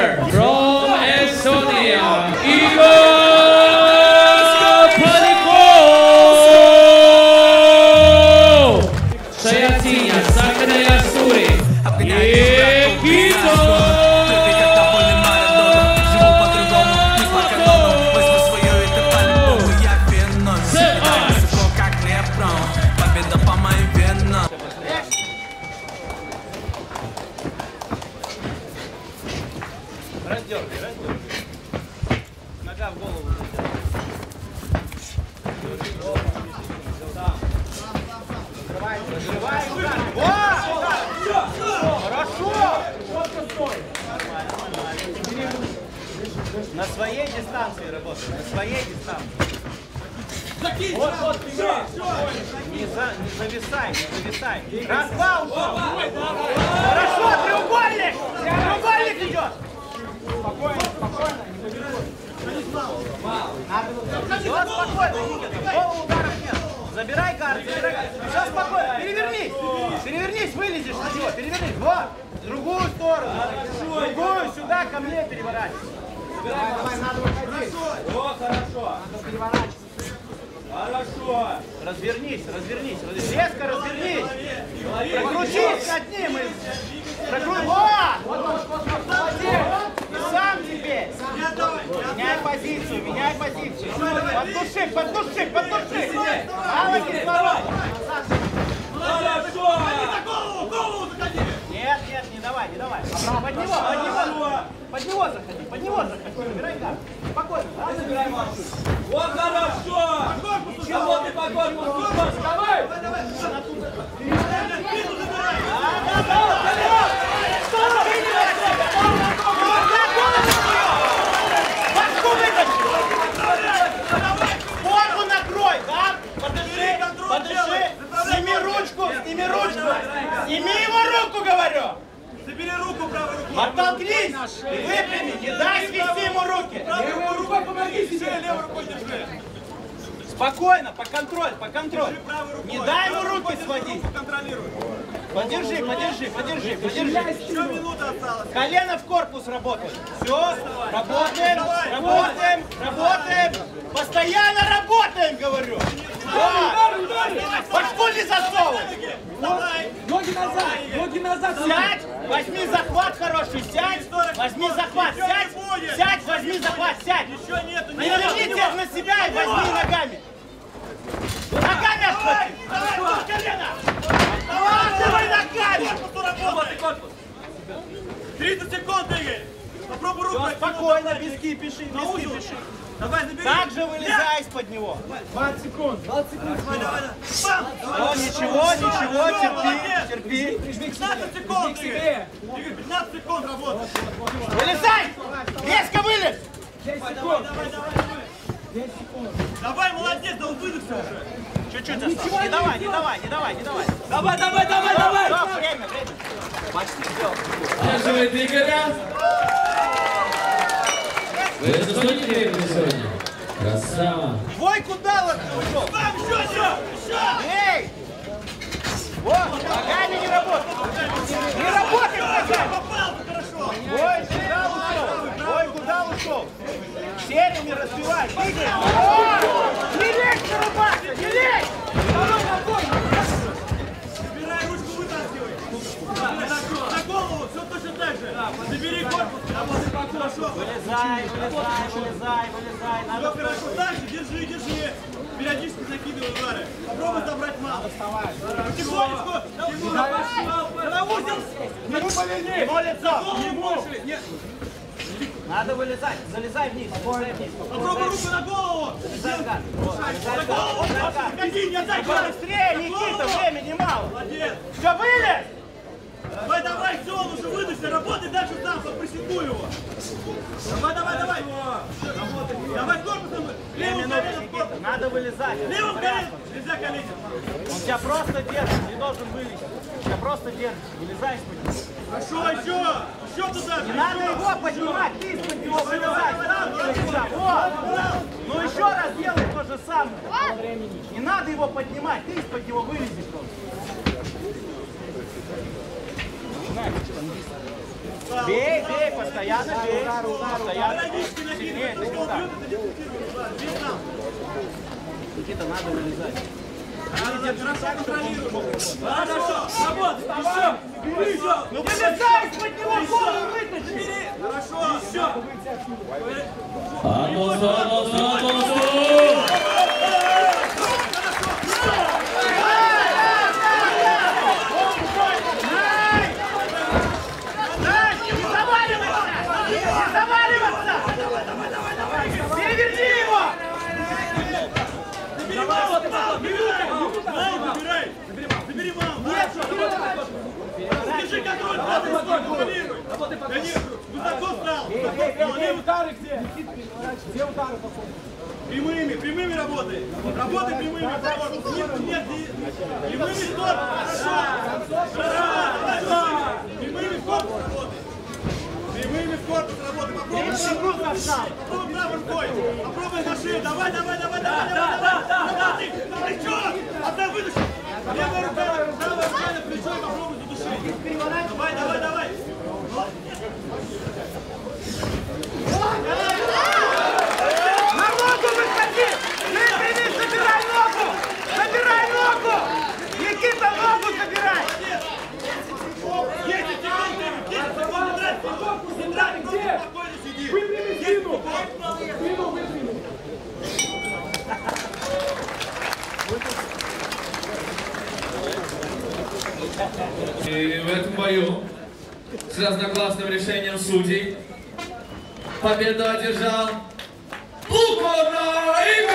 from Estonia, Igor Panikov. Шаяцина, Сахарная Сури, Никита. Раздергай. Нога в голову. Разрывай удар. Хорошо. На своей дистанции работай. На своей дистанции. Вот, не зависай. Раз, два, ушел. Хорошо, треугольник идет. Спокойно. Все спокойно, Никита. Голову ударов нет. Забирай гард. Все спокойно. Перевернись, вылезешь на него. Перевернись. Вот. В другую сторону. Другую, сюда, ко мне переворачивай. Давай, надо выходить. Хорошо. Надо переворачивать. Хорошо. Развернись. Резко развернись. Прокрутись над ним. Вот. И сам теперь. Меняй позицию. Поддуши. Мало кислорода. Голову заходи. Нет, не давай. Под него заходи. Забирай гард. Спокойно. Забирай маршу. Вот хорошо. Работай по корпусу. Давай. Форму накрой, да? Подыши. Сними ручку. Сними его руку, говорю. Забери руку правой рукой. Оттолкнись. Выпрями. Не дай свести ему руки. Правой рукой помоги себе, левой рукой держи. Спокойно, по контроль. Не дай ему руки сводить. Контролируй. Подержи. Еще минута осталась. Колено в корпус работает. Все, работаем. Постоянно работаем, говорю. Башку не засовывай. Ноги назад. Сядь, возьми захват хороший, сядь, возьми захват, сядь, возьми захват, сядь. Еще нету. Не держите на себя и возьми ногами. Ногами отхвати. Давай, колено. Давай ногами. Корпус. 30 секунд двигай. Попробуй руку. Все, спокойно, виски пиши. Давай, забери. Так же вылезай из-под него. 20 секунд. Все, ничего, терпи. 15 секунд двигай. 15 секунд работай. Вылезай! Резко вылез! 10 секунд. Давай, молодец, да выдохся уже. Чуть-чуть осталось. Не давай. Давай. Все, время. Почти сделал. Удерживает Игоря. Вы заслужили время сегодня. Красава. Двойку дал, ушел. Еще. Эй! Вот, ногами не работает. Не работает ногами. Попал, хорошо. Двойку дал, ушел. Сериями разбивай. Двигай. Не лезь на рубашку, не лезь! Забирай ручку, вытаскивай. На голову, все точно так же. Забери корпус, работай хорошо. Вылезай. Все хорошо, дальше, держи. Периодически закидывай удары. Попробуй забрать мало. Потихонечку. На узел. Ему лицо. Надо вылезать. Залезай вниз. Попробуй руку на голову. Залезай в гард. На голову. Заходи, не отдай гард. Быстрее, Никита, времени мало. Молодец. Все, вылез! Давай, все, он уже выдохся. Работай дальше сам, поприсекуй его. Давай. Давай корпусом. 2 минуты, Никита. Надо вылезать. Левым коленом. Нельзя колени. Он тебя просто держит, не должен вылезти. Тебя просто держит. Вылезай из-под него. Хорошо, еще туда. Не надо его поднимать, ты из-под него вылезай. Сам делай сюда. Вот. Ну еще раз делай то же самое. Не надо его поднимать, ты из-под него вылезешь просто. Бей, бей, постоянно бей. Постоянно. Периодически Сильнее, накидывай. это не удар. Здесь нам. Никита, надо вылезать. Хорошо контролируй. Хорошо. Работа. Еще. Ну вылезай из-под него, голову вытащи. Хорошо. Еще. Переверни его! Забери маму! Держи контроль, контролируй! Высоко стал! Где удары где? Где удары такой? Прямыми работай! Работай прямыми! Нет, прямыми в корпус! Хорошо! Прямыми в корпус работай! Прямыми в корпус работай! Попробуй правой рукой! Попробуй на шею! Давай! На плечо! Одна вытащи! Левая рука на плечо и попробуй задушить! Давай! На ногу выходи! Ты собирай ногу! Собирай ногу! Никита, ногу собирай! 10 секунд, не драть, спокойно сиди! Выпрями спину! Спину выпрями! И в этом бою с разногласным решением судей победу одержал Буквально